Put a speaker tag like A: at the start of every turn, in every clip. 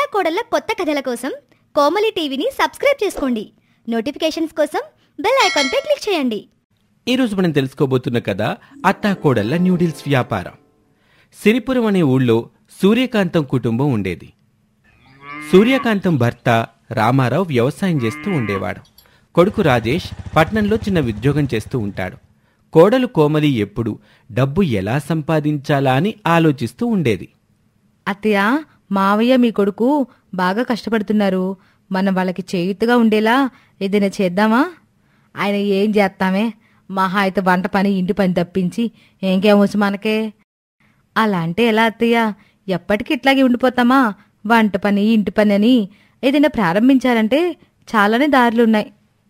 A: అత్తాకోడళ్ళ కొత్త కథల కోసం కోమలి టీవీని సబ్స్క్రైబ్ చేసుకోండి. నోటిఫికేషన్స్ కోసం బెల్ ఐకాన్పై క్లిక్ చేయండి.
B: ఈరోజు మనం తెలుసుకోబోతున్న కథ అత్తాకోడళ్ళ న్యూడిల్స్ వ్యాపారం. సిరిపురం అనే ఊళ్ళో సూర్యకాంతం కుటుంబం ఉండేది. సూర్యకాంతం భర్త రామారావు వ్యవసాయం చేస్తూ ఉండేవాడు. కొడుకు రాజేష్ పట్నంలో చిన్న ఉద్యోగం చేస్తూ ఉంటాడు. కోడలు కోమలి ఎప్పుడు డబ్బు ఎలా సంపాదించాలా అని ఆలోచిస్తూ ఉండేది.
C: అత్తయ్య, మావయ్య మీ కొడుకు బాగా కష్టపడుతున్నారు. మనం వాళ్ళకి చేయుతుగా ఉండేలా ఏదైనా చేద్దామా? ఆయన ఏం చేస్తామే, మహా అయితే వంట పని ఇంటి పని తప్పించి ఇంకేమొచ్చు మనకే. అలా అంటే ఎలా అత్తయ్య? ఎప్పటికీ ఇట్లాగే ఉండిపోతామా? వంట పని ఇంటి పని అని ఏదైనా ప్రారంభించాలంటే చాలానే దారులున్నాయి.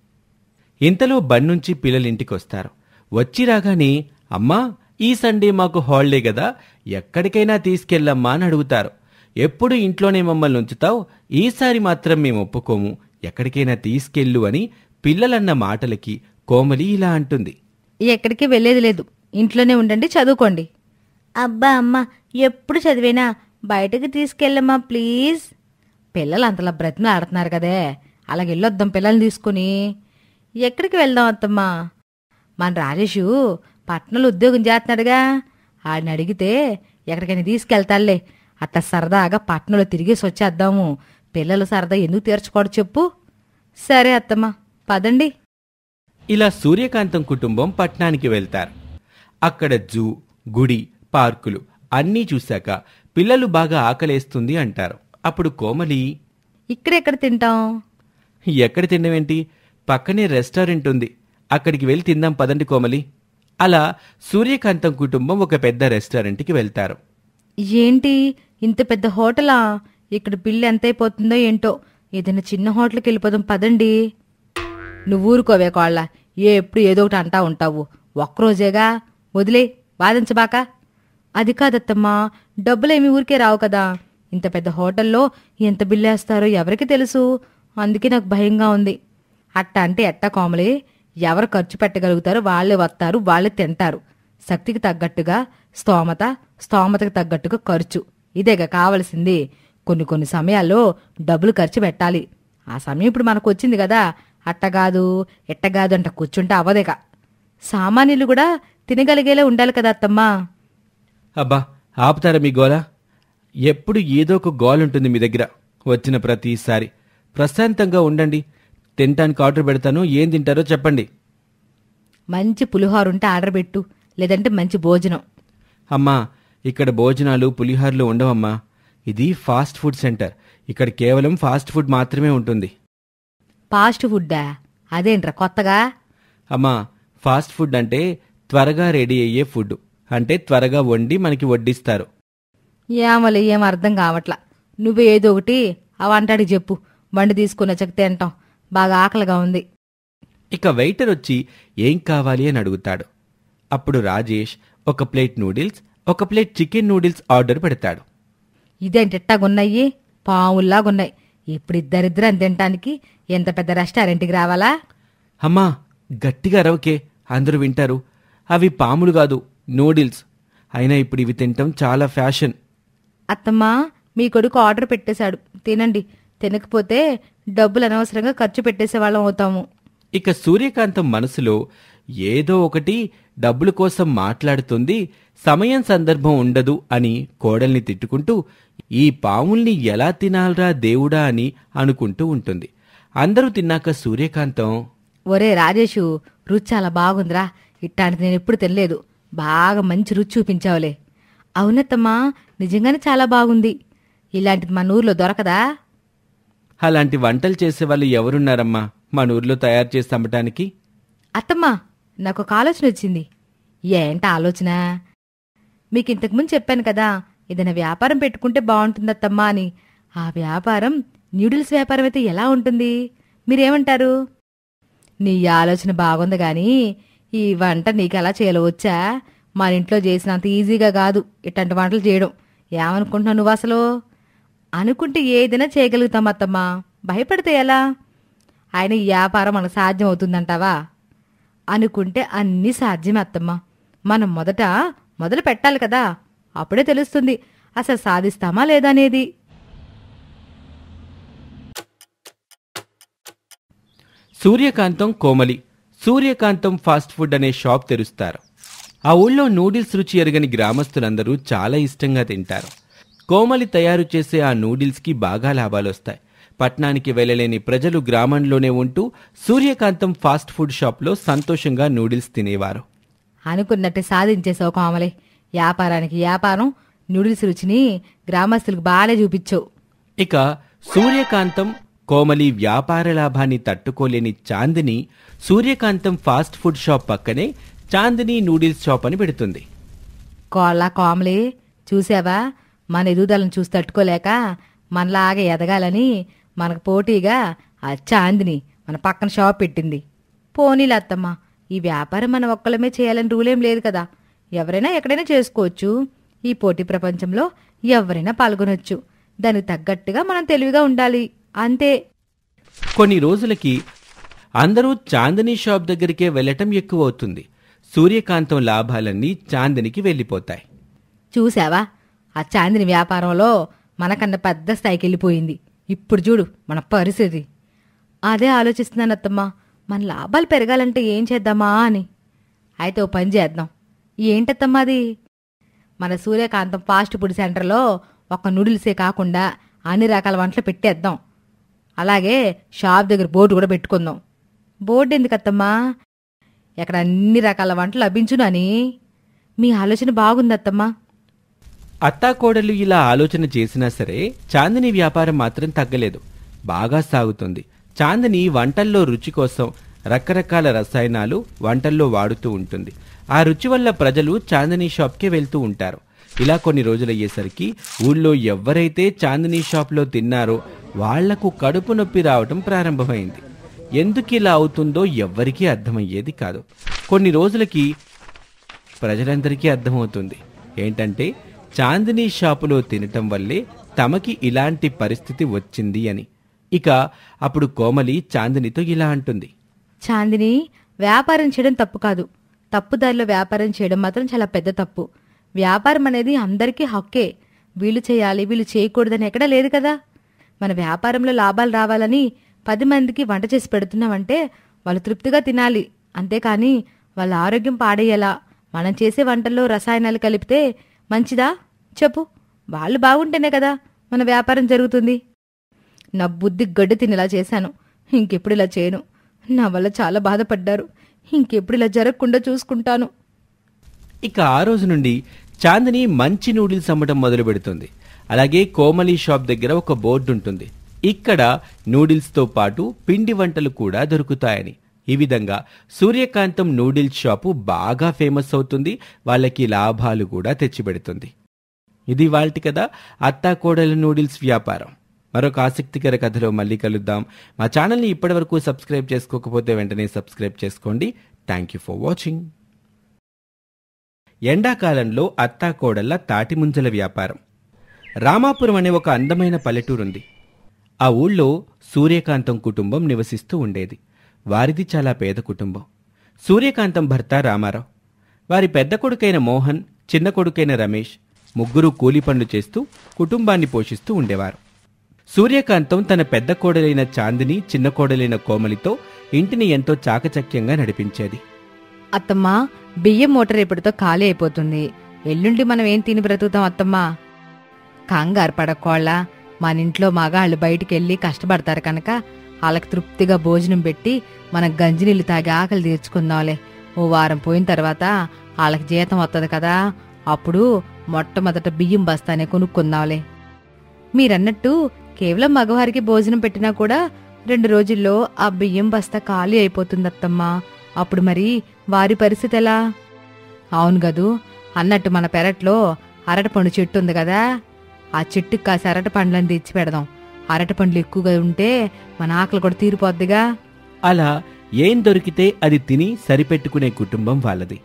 B: ఇంతలో బండ్నుంచి పిల్లలింటికొస్తారు. వచ్చి రాగానే అమ్మా, ఈ సండే మాకు హాలిడే కదా, ఎక్కడికైనా తీసుకెళ్ళమ్మా అని అడుగుతారు. ఎప్పుడు ఇంట్లోనే మమ్మల్ని ఉంచుతావు, ఈసారి మాత్రం మేము ఒప్పుకోము, ఎక్కడికైనా తీసుకెళ్ళు అని పిల్లలన్న మాటలకి కోమలి ఇలా అంటుంది.
C: ఎక్కడికి వెళ్లేది లేదు, ఇంట్లోనే ఉండండి, చదువుకోండి. అబ్బా అమ్మ, ఎప్పుడు చదివేనా, బయటకు తీసుకెళ్ళమ్మా ప్లీజ్. పిల్లలు అంతలా బ్రతిమలు ఆడుతున్నారు కదే, అలాగెళ్ళొద్దాం పిల్లల్ని తీసుకుని. ఎక్కడికి వెళ్దాం అత్తమ్మా? మన రాజేషు పట్నంలో ఉద్యోగం చేస్తున్నాడుగా, ఆడిని అడిగితే ఎక్కడికైనా తీసుకెళ్తాళ్లే. అట్లా సరదాగా పట్నంలో తిరిగేసి వచ్చేద్దాము. పిల్లలు సరదా ఎందుకు తీర్చుకోడు చెప్పు? సరే అత్తమ్మా, పదండి.
B: ఇలా సూర్యకాంతం కుటుంబం పట్నానికి వెళ్తారు. అక్కడ జూ, గుడి, పార్కులు అన్నీ చూశాక పిల్లలు బాగా ఆకలేస్తుంది అంటారు. అప్పుడు కోమలి,
C: ఇక్కడెక్కడ తింటాం?
B: ఎక్కడ తినవేంటి, పక్కనే రెస్టారెంట్ ఉంది, అక్కడికి వెళ్ళి తిందాం పదండి కోమలి. అలా సూర్యకాంతం కుటుంబం ఒక పెద్ద రెస్టారెంట్కి వెళ్తారు.
C: ఏంటి ఇంత పెద్ద హోటలా? ఇక్కడ బిల్లు ఎంతైపోతుందో ఏంటో. ఏదైనా చిన్న హోటల్కి వెళ్ళిపోదాం పదండి. నువ్వు ఊరుకోవే కోళ్ళ, ఎప్పుడు ఏదో ఒకటి అంటా ఉంటావు. ఒక్కరోజేగా, వదిలే, బాధించబాక. అది కాదత్తమ్మా, డబ్బులేమి ఊరికే రావు కదా. ఇంత పెద్ద హోటల్లో ఎంత బిల్లు వేస్తారో ఎవరికి తెలుసు, అందుకే నాకు భయంగా ఉంది. అట్ట అంటే ఎట్టా కోమలి? ఎవరు ఖర్చు పెట్టగలుగుతారో వాళ్ళే వస్తారు, వాళ్ళే తింటారు. శక్తికి తగ్గట్టుగా స్తోమతకి తగ్గట్టుగా ఖర్చు, ఇదేగా కావలసింది. కొన్ని సమయాల్లో డబ్బులు ఖర్చు పెట్టాలి. ఆ సమయం ఇప్పుడు మనకు వచ్చింది కదా. అట్టగాదు ఎట్టగాదు అంట కూర్చుంటే అవ్వదేక. సామాన్యులు కూడా తినగలిగేలా ఉండాలి కదా అత్తమ్మా.
B: అబ్బా, ఆపుతారా మీ గోల? ఎప్పుడు ఏదో ఒక గోల్ ఉంటుంది మీ దగ్గర. వచ్చిన ప్రతిసారి ప్రశాంతంగా ఉండండి. తినటానికి ఆర్డర్ పెడతాను, ఏం తింటారో చెప్పండి.
C: మంచి పులిహోర ఉంటే ఆర్డర్ పెట్టు, లేదంటే మంచి భోజనం.
B: అమ్మా, ఇక్కడ భోజనాలు పులిహోరలు ఉండవమ్మా. ఇది ఫాస్ట్ ఫుడ్ సెంటర్, ఇక్కడ కేవలం ఫాస్ట్ ఫుడ్ మాత్రమే ఉంటుంది.
C: ఫాస్ట్ ఫుడ్డా? అదేంట్రా కొత్తగా?
B: అమ్మా, ఫాస్ట్ ఫుడ్ అంటే త్వరగా రెడీ అయ్యే ఫుడ్, అంటే త్వరగా వండి మనకి వడ్డిస్తారు.
C: ఏమలే, ఏం అర్థం కావట్లా. నువ్వే ఏదో ఒకటి ఆ వంటాడికి చెప్పు, వండి తీసుకున్న చెక్క తింటాం, బాగా ఆకలిగా ఉంది.
B: ఇక వెయిటర్ వచ్చి ఏం కావాలి అని అడుగుతాడు. అప్పుడు రాజేష్ ఒక ప్లేట్ నూడిల్స్, ఒక ప్లేట్ చికెన్ నూడిల్స్ ఆర్డర్ పెడతాడు.
C: ఇదేంటిట్టాగున్నాయి, పావుల్లాగున్నాయి. ఇప్పుడు ఇద్దరిద్దరం తినటానికి ఎంత పెద్ద రెస్టారెంట్కి రావాలా?
B: అమ్మా, గట్టిగా అరవకే, అందరూ వింటారు. అవి పాములు కాదు, నూడిల్స్. అయినా ఇప్పుడు ఇవి తినటం చాలా ఫ్యాషన్.
C: అత్తమ్మా, మీ కొడుకు ఆర్డర్ పెట్టేశాడు, తినండి. తినకపోతే డబ్బులు అనవసరంగా ఖర్చు పెట్టేసేవాళ్ళం అవుతాము.
B: ఇక సూర్యకాంతం మనసులో ఏదో ఒకటి డబ్బుల కోసం మాట్లాడుతుంది, సమయం సందర్భం ఉండదు అని కోడల్ని తిట్టుకుంటూ ఈ పాముల్ని ఎలా తినాలరా దేవుడా అని అనుకుంటూ ఉంటుంది. అందరూ తిన్నాక సూర్యకాంతం,
C: ఒరే రాజేషు, రుచి చాలా బాగుందిరా, ఇట్లాంటిది నేను ఎప్పుడు తినలేదు, బాగా మంచి రుచి చూపించావులే. అవునత్తమ్మా, నిజంగానే చాలా బాగుంది. ఇలాంటిది మన ఊర్లో దొరకదా?
B: అలాంటి వంటలు చేసేవాళ్ళు ఎవరున్నారమ్మా మన ఊర్లో తయారు చేసి అమ్మటానికి?
C: అత్తమ్మా, నాకు ఒక ఆలోచన వచ్చింది. ఏంట ఆలోచన? మీకు ఇంతకుముందు చెప్పాను కదా, ఏదైనా వ్యాపారం పెట్టుకుంటే బాగుంటుందత్తమ్మా అని. ఆ వ్యాపారం న్యూడిల్స్ వ్యాపారం అయితే ఎలా ఉంటుంది? మీరేమంటారు? నీ ఆలోచన బాగుంది గాని ఈ వంట నీకు ఎలా చేయాలో వచ్చా? మన ఇంట్లో చేసినంత ఈజీగా కాదు ఇట్లాంటి వంటలు చేయడం. ఏమనుకుంటున్నావు నువ్వు అసలు? అనుకుంటే ఏదైనా చేయగలుగుతాం అత్తమ్మా, భయపడితే ఎలా? ఆయన ఈ వ్యాపారం మనకు సాధ్యం అవుతుందంటావా? అనుకుంటే అన్నీ సాధ్యమే అత్తమ్మా. మనం మొదలు పెట్టాలి కదా, అప్పుడే తెలుస్తుంది అసలు సాధిస్తామా లేదా అనేది.
B: సూర్యకాంతం, కోమలి సూర్యకాంతం ఫాస్ట్ ఫుడ్ అనే షాప్ తెరుస్తారు. ఆ ఊళ్ళో నూడిల్స్ రుచి ఎరగని గ్రామస్తులందరూ చాలా ఇష్టంగా తింటారు. కోమలి తయారు చేసే ఆ నూడిల్స్కి బాగా లాభాలొస్తాయి. పట్నానికి వెళ్ళలేని ప్రజలు గ్రామంలోనే ఉంటూ సూర్యకాంతం ఫాస్ట్ ఫుడ్ షాప్లో సంతోషంగా నూడిల్స్ తినేవారు.
C: అనుకున్నట్టు సాధించేసావు కోమలి. వ్యాపారానికి వ్యాపారం, నూడిల్స్ రుచిని గ్రామస్తులకు బాగా చూపించావు.
B: ఇక సూర్యకాంతం, కోమలి వ్యాపార లాభాన్ని తట్టుకోలేని Chandini Suryakantham fast food shop పక్కనే చాందిని నూడిల్స్ షాప్ అని పెడుతుంది.
C: కోమలి, చూసావా, మన ఎదుగుదలను చూసి తట్టుకోలేక మనలాగా ఎదగాలని మనకు పోటీగా ఆ చాందిని మన పక్కన షాప్ పెట్టింది. పోనీలే అత్తమ్మ, ఈ వ్యాపారం మనం ఒక్కలమే చేయాలని రూలేం లేదు కదా. ఎవరైనా ఎక్కడైనా చేసుకోవచ్చు. ఈ పోటీ ప్రపంచంలో ఎవరైనా పాల్గొనొచ్చు. దానికి తగ్గట్టుగా మనం తెలివిగా ఉండాలి, అంతే.
B: కొన్ని రోజులకి అందరూ చాందిని షాప్ దగ్గరికే వెళ్లటం ఎక్కువ అవుతుంది. సూర్యకాంతం లాభాలన్నీ చాందినికి వెళ్ళిపోతాయి.
C: చూసావా, ఆ చాందిని వ్యాపారంలో మనకన్నా పెద్ద స్థాయికి వెళ్ళిపోయింది. ఇప్పుడు చూడు మన పరిస్థితి. అదే ఆలోచిస్తున్నాను అత్తమ్మ, మన లాభాలు పెరగాలంటే ఏం చేద్దామా అని. అయితే ఓ పని చేద్దాం. ఏంటత్తమ్మా అది? మన సూర్యకాంతం ఫాస్ట్ ఫుడ్ సెంటర్లో ఒక నూడిల్సే కాకుండా అన్ని రకాల వంటలు పెట్టేద్దాం. అలాగే షాప్ దగ్గర బోర్డు కూడా పెట్టుకుందాం. బోర్డు ఎందుకత్తమ్మా? ఎక్కడ అన్ని రకాల వంటలు లభించునని. మీ ఆలోచన బాగుందత్తమ్మా.
B: అత్తాకోడలు ఇలా ఆలోచన చేసినా సరే చాందిని వ్యాపారం మాత్రం తగ్గలేదు, బాగా సాగుతుంది. చాందిని వంటల్లో రుచి కోసం రకరకాల రసాయనాలు వంటల్లో వాడుతూ ఉంటుంది. ఆ రుచి వల్ల ప్రజలు చాందిని షాప్కే వెళ్తూ ఉంటారు. ఇలా కొన్ని రోజులయ్యేసరికి ఊళ్ళో ఎవరైతే చాందిని షాప్లో తిన్నారో వాళ్లకు కడుపు నొప్పి రావటం ప్రారంభమైంది. ఎందుకిలా అవుతుందో ఎవ్వరికీ అర్థమయ్యేది కాదు. కొన్ని రోజులకి ప్రజలందరికీ అర్థమవుతుంది ఏంటంటే చాందిని షాపులో తినటం వల్లే తమకి ఇలాంటి పరిస్థితి వచ్చింది అని. ఇక అప్పుడు కోమలి చాందినితో ఇలా అంటుంది.
C: చాందిని, వ్యాపారం చేయడం తప్పు కాదు. తప్పుదారిలో వ్యాపారం చేయడం మాత్రం చాలా పెద్ద తప్పు. వ్యాపారం అనేది అందరికీ హక్కే. వీళ్ళు చేయాలి, వీళ్ళు చేయకూడదని ఎక్కడా లేదు కదా. మన వ్యాపారంలో లాభాలు రావాలని 10 మందికి వంట చేసి పెడుతున్నామంటే వాళ్ళు తృప్తిగా తినాలి. అంతేకాని వాళ్ళ ఆరోగ్యం పాడేయాలా మనం చేసే వంటల్లో రసాయనాలు కలిపితే మంచిదా చెప్పు? వాళ్ళు బాగుంటేనే కదా మన వ్యాపారం జరుగుతుంది. నా బుద్ధి గడ్డి తినేలా చేశాను. ఇంకెప్పుడు ఇలా చేయను. నా వల్ల చాలా బాధపడ్డారు. ఇంకెప్పుడు ఇలా జరగకుండా చూసుకుంటాను.
B: ఇక ఆ రోజు నుండి చాందిని మంచి నూడిల్స్ అమ్మటం మొదలు పెడుతుంది. అలాగే కోమలి షాప్ దగ్గర ఒక బోర్డు ఉంటుంది. ఇక్కడ నూడిల్స్తో పాటు పిండి వంటలు కూడా దొరుకుతాయని. ఈ విధంగా సూర్యకాంతం నూడిల్స్ షాపు బాగా ఫేమస్ అవుతుంది. వాళ్ళకి లాభాలు కూడా తెచ్చిపెడుతుంది. ఇది వాల్టి కథ, అత్తాకోడల నూడిల్స్ వ్యాపారం. మరొక ఆసక్తికర కథలో మళ్ళీ కలుద్దాం. మా ఛానల్ని ఇప్పటివరకు సబ్స్క్రైబ్ చేసుకోకపోతే వెంటనే సబ్స్క్రైబ్ చేసుకోండి. Thank you for watching. ఎండాకాలంలో అత్తాకోడళ్ల తాటిముంజల వ్యాపారం. రామాపురం అనే ఒక అందమైన పల్లెటూరుంది. ఆ ఊళ్ళో సూర్యకాంతం కుటుంబం నివసిస్తూ ఉండేది. వారిది చాలా పేద కుటుంబం. సూర్యకాంతం భర్త రామారావు, వారి పెద్ద కొడుకైన మోహన్, చిన్న కొడుకైన రమేష్ ముగ్గురు కూలి పనులు చేస్తూ కుటుంబాన్ని పోషిస్తూ ఉండేవారు. సూర్యకాంతం తన పెద్ద కోడలైన చాందిని, చిన్న కోడలైన కోమలితో ఇంటిని ఎంతో చాకచక్యంగా నడిపించేది.
C: అత్తమ్మా, బియ్యం మోటార్ ఎప్పటితో ఖాళీ అయిపోతుంది. ఎల్లుండి మనం ఏం తిని బ్రతుకుతాం అత్తమ్మా? కంగారు పడకోళ్ళ, మన ఇంట్లో మగాళ్ళు బయటికెళ్ళి కష్టపడతారు కనుక వాళ్ళకి తృప్తిగా భోజనం పెట్టి మనం గంజినీళ్ళు తాగి ఆకలి తీర్చుకుందాంలే. ఓ వారం పోయిన తర్వాత వాళ్ళకి జీతం వస్తుంది కదా, అప్పుడు మొట్టమొదట బియ్యం బస్తానే కొనుక్కుందాంలే. మీరన్నట్టు కేవలం మగవారికి భోజనం పెట్టినా కూడా 2 రోజుల్లో ఆ బియ్యం బస్తా ఖాళీ అయిపోతుందత్తమ్మా. అప్పుడు మరి వారి పరిస్థితి ఎలా? అవును గదు. అన్నట్టు మన పెరట్లో అరటిపండు చెట్టు ఉంది కదా, ఆ చెట్టుకి కాసి అరటి పండ్లను తెచ్చి పెడదాం. అరటి పండ్లు ఎక్కువగా ఉంటే మన ఆకలి కూడా తీరిపోద్దిగా.
B: అలా ఏం దొరికితే అది తిని సరిపెట్టుకునే కుటుంబం వాళ్ళది.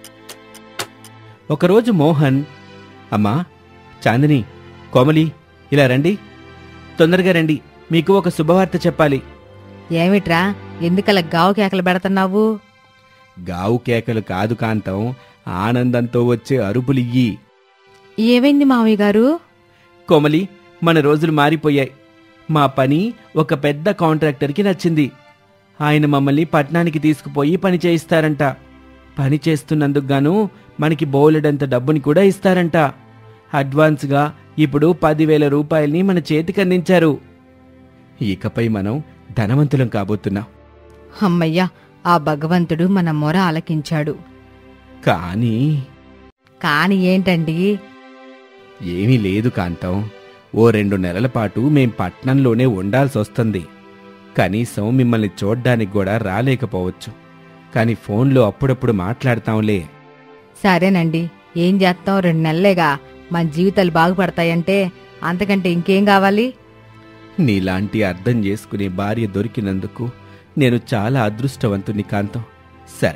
B: ఒకరోజు మోహన్, అమ్మా, చాందిని, కోమలి, ఇలా రండి, తొందరగా రండి, మీకు ఒక శుభవార్త చెప్పాలి.
C: ఏమిట్రా, ఎందుకలా గావు కేకలు పెడుతున్నావు?
B: గావు కేకలు కాదు కాంతం, ఆనందంతో వచ్చే అరుపులియ్యి.
C: ఏమైంది మావయ్య గారు?
B: కోమలి, మన రోజులు మారిపోయాయి. మా పని ఒక పెద్ద కాంట్రాక్టర్కి నచ్చింది. ఆయన మమ్మల్ని పట్నానికి తీసుకుపోయి పని చేయిస్తారంట. పని చేస్తున్నందుకు గాను మనకి బోలెడంత డబ్బుని కూడా ఇస్తారంట. అడ్వాన్స్గా ఇప్పుడు 10,000 రూపాయల్ని మన చేతికి అందించారు. ఇకపై మనం ధనవంతులం కాబోతున్నాం.
C: అమ్మయ్యా, ఆ భగవంతుడు మన మొర ఆలకించాడు.
B: కానీ
C: ఏంటండి?
B: ఏమీ లేదు కాంతం. ఓ 2 నెలల పాటు మేం పట్నంలోనే ఉండాల్సొస్తుంది. కనీసం మిమ్మల్ని చూడ్డానికి కూడా రాలేకపోవచ్చు. కాని ఫోన్లో అప్పుడప్పుడు మాట్లాడతాంలే.
C: సరేనండి, ఏం చేస్తాం, 2 నెలలేగా, మన జీవితాలు బాగుపడతాయంటే అంతకంటే ఇంకేం కావాలి?
B: నీలాంటి అర్థం చేసుకునే భార్య దొరికినందుకు నేను చాలా అదృష్టవంతుని కాంతం. సరే,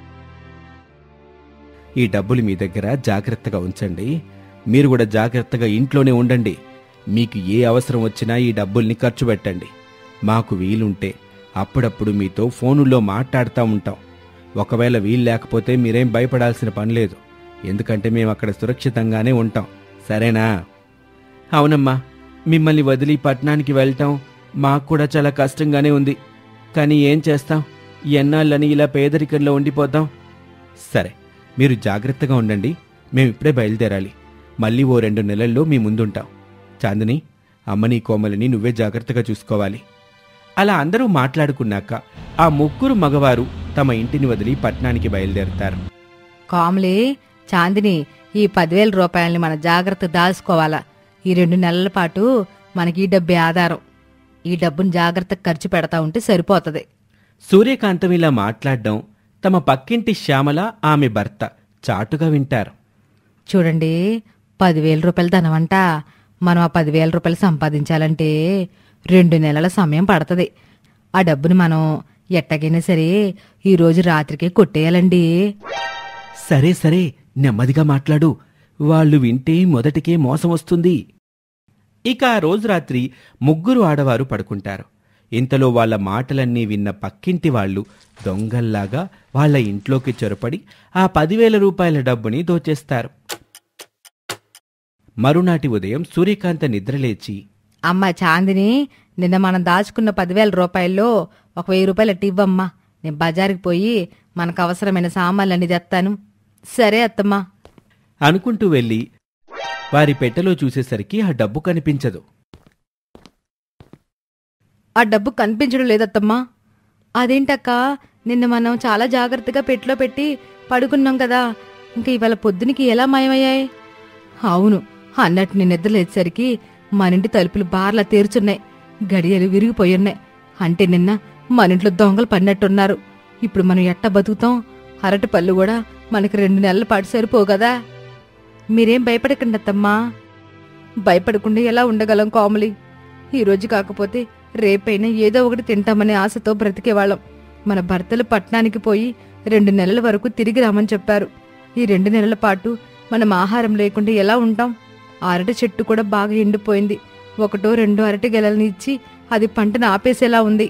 B: ఈ డబ్బులు మీ దగ్గర జాగ్రత్తగా ఉంచండి. మీరు కూడా జాగ్రత్తగా ఇంట్లోనే ఉండండి. మీకు ఏ అవసరం వచ్చినా ఈ డబ్బుల్ని ఖర్చు పెట్టండి. మాకు వీలుంటే అప్పుడప్పుడు మీతో ఫోనుల్లో మాట్లాడుతూ ఉంటాం. ఒకవేళ వీలు లేకపోతే మీరేం భయపడాల్సిన పనిలేదు. ఎందుకంటే మేము అక్కడ సురక్షితంగానే ఉంటాం. సరేనా? అవునమ్మా, మిమ్మల్ని వదిలి పట్నానికి వెళ్ళటం మాకు కూడా చాలా కష్టంగానే ఉంది. కానీ ఏం చేస్తాం, ఎన్నాళ్ళని ఇలా పేదరికంలో ఉండిపోతాం. సరే, మీరు జాగ్రత్తగా ఉండండి. మేమిప్పుడే బయలుదేరాలి. మళ్ళీ ఓ 2 నెలల్లో మీ ముందుంటాం. చాందిని, అమ్మని కోమలిని నువ్వే జాగ్రత్తగా చూసుకోవాలి. అలా అందరూ మాట్లాడుకున్నాక ఆ 3 మగవారు తమ ఇంటిని వదిలి పట్నానికి బయలుదేరుతారు.
C: కామ్లీ, చాందిని, ఈ 10,000 రూపాయల్ని మన జాగ్రత్త దాచుకోవాలా. ఈ 2 నెలల పాటు మనకి ఈ డబ్బే ఆధారం. ఈ డబ్బును జాగ్రత్తగా ఖర్చు పెడతా ఉంటే సరిపోతది.
B: సూర్యకాంతం ఇలా మాట్లాడడం తమ పక్కింటి శ్యామల, ఆమె భర్త చాటుగా వింటారు.
C: చూడండి, 10,000 రూపాయల ధనమంట. మనం ఆ 10,000 రూపాయలు సంపాదించాలంటే 2 నెలల సమయం పడుతుంది. ఆ డబ్బుని మనం ఎట్టగైనా సరే ఈరోజు రాత్రికే కొట్టేయాలండి.
B: సరే సరే, నెమ్మదిగా మాట్లాడు. వాళ్ళు వింటే మొదటికే మోసం వస్తుంది. ఇక ఆ రోజు రాత్రి 3 ఆడవారు పడుకుంటారు. ఇంతలో వాళ్ళ మాటలన్నీ విన్న పక్కింటి వాళ్ళు దొంగల్లాగా వాళ్ళ ఇంట్లోకి చొరపడి ఆ 10,000 రూపాయల డబ్బుని దోచేస్తారు. మరునాటి ఉదయం సూర్యకాంత నిద్రలేచి,
C: అమ్మ చాందిని, నిన్న మనం దాచుకున్న 10,000 రూపాయల్లో ఒక 1,000 రూపాయలు ఇవ్వమ్మా. నేను బజారుకి పోయి మనకు అవసరమైన సామాన్లన్నీ తెస్తాను. సరే అత్తమ్మా
B: అనుకుంటూ వెళ్ళి వారి పెట్టెలో చూసేసరికి ఆ డబ్బు కనిపించదు.
C: ఆ డబ్బు కనిపించడం లేదత్తమ్మా. అదేంటక్క, నిన్న మనం చాలా జాగ్రత్తగా పెట్టెలో పెట్టి పడుకున్నాం కదా, ఇంకా ఇవాళ పొద్దునికి ఎలా మాయమయ్యాయి? అవును, అన్నట్టు నేను నిద్రలేసేసరికి మనింటి తలుపులు బార్లా తెరుచున్నాయి, గడియలు విరిగిపోయున్నాయి. అంటే నిన్న మనింట్లో దొంగలు పడినట్టున్నారు. ఇప్పుడు మనం ఎట్ట బతుకుతాం? అరటి పళ్ళు కూడా మనకి 2 నెలల పాటు సరిపోవు కదా. మీరేం భయపడకండి అత్తమ్మా. భయపడకుండా ఎలా ఉండగలం కోమలి? ఈరోజు కాకపోతే రేపైనా ఏదో ఒకటి తింటామనే ఆశతో బ్రతికేవాళ్ళం. మన భర్తలు పట్నానికి పోయి 2 నెలల వరకు తిరిగి రామని చెప్పారు. ఈ 2 నెలల పాటు మనం ఆహారం లేకుండా ఎలా ఉంటాం? అరటి చెట్టు కూడా బాగా ఎండిపోయింది. 1-2 అరటి గెలల్ని ఇచ్చి అది పంటను ఆపేసేలా ఉంది.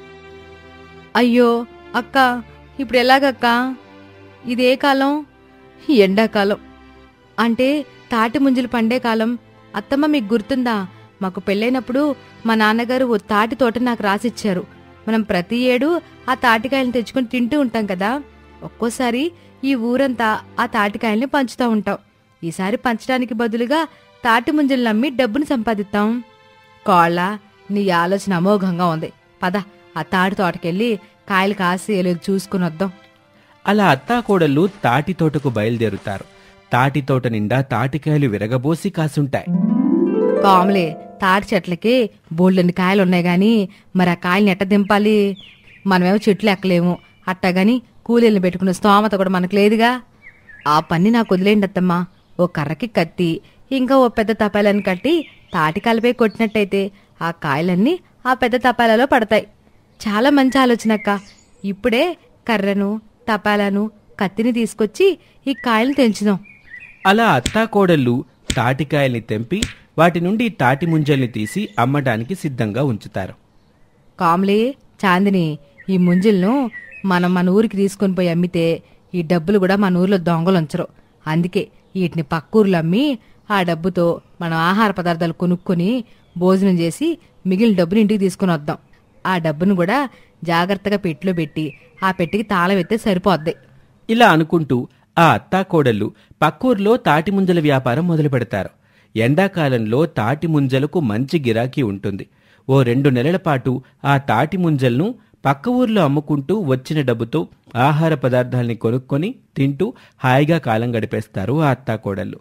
C: అయ్యో అక్క, ఇప్పుడు ఎలాగక్క? ఇదే కాలం? ఎండాకాలం. అంటే తాటి ముంజలు పండే కాలం. అత్తమ్మ మీకు గుర్తుందా? మాకు పెళ్ళైనప్పుడు మా నాన్నగారు ఓ తాటి తోట నాకు రాసిచ్చారు. మనం ప్రతి ఏడు ఆ తాటికాయలను తెచ్చుకుని తింటూ ఉంటాం కదా. ఒక్కోసారి ఈ ఊరంతా ఆ తాటికాయల్ని పంచుతూ ఉంటాం. ఈసారి పంచడానికి బదులుగా తాటి ముంజలు నమ్మి డబ్బును సంపాదిస్తాం. కోళ్ళ, నీ ఆలోచన అమోఘంగా ఉంది. పద, ఆ తాటి తోటకెళ్ళి కాయలు కాసి లేదు చూసుకుని వద్దాం.
B: అలా అత్తాకోడళ్ళు తాటి తోటకు బయలుదేరుతారు. తాటి తోట నిండా తాటికాయలు విరగబోసి కాసుంటాయి.
C: కాములే, తాటి చెట్లకి బోల్డన్ని కాయలున్నాయి గాని మరి ఆ కాయల్ని ఎట్ట దింపాలి? మనమేమో చెట్లు ఎక్కలేము. అట్టగాని కూలీలను పెట్టుకునే స్తోమత కూడా మనకు లేదుగా. ఆ పని నాకు వదిలేండి అత్తమ్మా. ఓ కర్రకి కత్తి, ఇంకా ఓ పెద్ద తపాలని కట్టి తాటికాయలపై కొట్టినట్టయితే ఆ కాయలన్నీ ఆ పెద్ద తపాలలో పడతాయి. చాలా మంచి ఆలోచనక్క. ఇప్పుడే కర్రను, తపాలను, కత్తిని తీసుకొచ్చి ఈ కాయలను తెంచుదాం.
B: అలా అత్తాకోడళ్ళు తాటికాయల్ని తెంపి వాటి నుండి తాటి ముంజల్ని తీసి అమ్మడానికి సిద్ధంగా ఉంచుతారు.
C: కామ్లీ, చాందిని, ఈ ముంజలను మనం మన ఊరికి తీసుకొని పోయి అమ్మితే ఈ డబ్బులు కూడా మన ఊర్లో దొంగలు ఉంచరు. అందుకే వీటిని పక్కూర్లు అమ్మి ఆ డబ్బుతో మనం ఆహార పదార్థాలు కొనుక్కొని భోజనం చేసి మిగిలిన డబ్బుని ఇంటికి తీసుకుని వద్దాం. ఆ డబ్బును కూడా జాగ్రత్తగా పెట్టిలో పెట్టి ఆ పెట్టికి తాళం ఎత్తే సరిపోద్ది.
B: ఇలా అనుకుంటూ ఆ అత్తాకోడళ్ళు పక్కూర్లో తాటి ముంజల వ్యాపారం మొదలు పెడతారు. ఎండాకాలంలో తాటి ముంజలకు మంచి గిరాకీ ఉంటుంది. ఓ 2 నెలల పాటు ఆ తాటి ముంజలను పక్క ఊర్లో అమ్ముకుంటూ వచ్చిన డబ్బుతో ఆహార పదార్థాల్ని కొనుక్కొని తింటూ హాయిగా కాలం గడిపేస్తారు ఆ అత్తాకోడళ్ళు.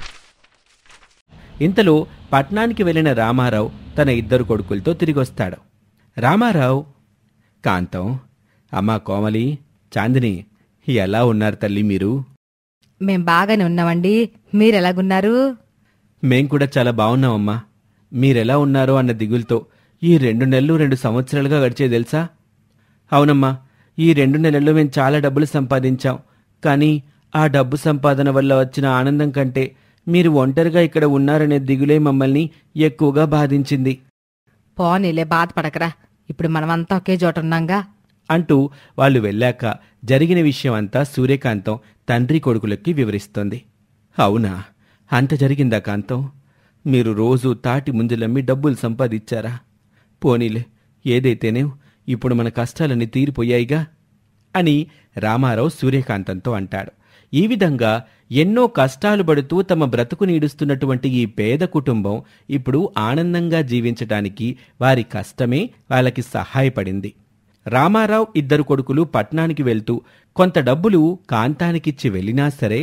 B: ఇంతలో పట్నానికి వెళ్లిన రామారావు తన 2 కొడుకులతో తిరిగొస్తాడు. రామారావు, కాంతం, అమ్మా కోమలి, చాందిని, ఎలా ఉన్నారు తల్లి మీరు?
C: మేం బాగానే ఉన్నామండి, మీరెలాగున్నారు?
B: మేం కూడా చాలా బాగున్నామమ్మా. మీరెలా ఉన్నారో అన్న దిగులుతో ఈ 2 నెలలు 2 సంవత్సరాలుగా గడిచే తెలుసా? అవునమ్మా, ఈ 2 నెలల్లో మేం చాలా డబ్బులు సంపాదించాం. కానీ ఆ డబ్బు సంపాదన వల్ల వచ్చిన ఆనందం కంటే మీరు ఒంటరిగా ఇక్కడ ఉన్నారనే దిగులే మమ్మల్ని ఎక్కువగా బాధించింది
C: పోనీలే, బాధపడకరా, ఇప్పుడు మనమంతా ఒకే చోట ఉన్నాంగా
B: అంటూ వాళ్ళు వెళ్ళాక జరిగిన విషయం అంతా సూర్యకాంతం తండ్రి కొడుకులకి వివరిస్తోంది. అవునా, అంత జరిగిందా కాంతం? మీరు రోజూ తాటి ముంజలమ్మి డబ్బులు సంపాదించారా? పోనీలే, ఏదైతేనే ఇప్పుడు మన కష్టాలన్నీ తీరిపోయాయిగా అని రామారావు సూర్యకాంతంతో అంటాడు. ఈ విధంగా ఎన్నో కష్టాలు పడుతూ తమ బ్రతుకు నీడుస్తున్నటువంటి ఈ పేద కుటుంబం ఇప్పుడు ఆనందంగా జీవించటానికి వారి కష్టమే వాళ్ళకి సహాయపడింది. రామారావు 2 కొడుకులు పట్నానికి వెళ్తూ కొంత డబ్బులు కాంతానికిచ్చి వెళ్ళినా సరే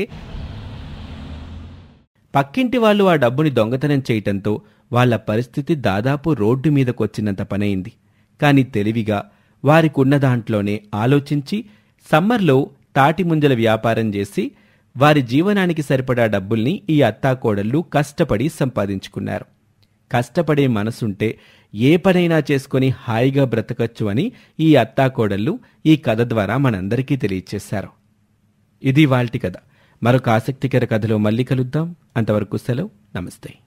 B: పక్కింటి వాళ్ళు ఆ డబ్బుని దొంగతనం చేయటంతో వాళ్ల పరిస్థితి దాదాపు రోడ్డు మీదకొచ్చినంత పనైంది. కాని తెలివిగా వారికున్న దాంట్లోనే ఆలోచించి సమ్మర్లో తాటి ముంజల వ్యాపారం చేసి వారి జీవనానికి సరిపడా డబ్బుల్ని ఈ అత్తాకోడళ్ళు కష్టపడి సంపాదించుకున్నారు. కష్టపడే మనసుంటే ఏ పనైనా చేసుకుని హాయిగా బ్రతకచ్చు అని ఈ అత్తాకోడళ్ళు ఈ కథ ద్వారా మనందరికీ తెలియచేశారు. ఇది వాల్టి కథ. మరొక ఆసక్తికర కథలో మళ్ళీ కలుద్దాం. అంతవరకు సెలవు. నమస్తే.